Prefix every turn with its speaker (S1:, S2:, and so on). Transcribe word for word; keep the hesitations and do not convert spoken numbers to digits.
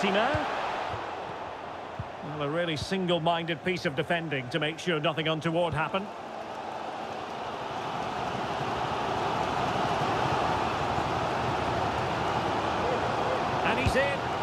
S1: he now? Well, a really single-minded piece of defending to make sure nothing untoward happened. And he's in.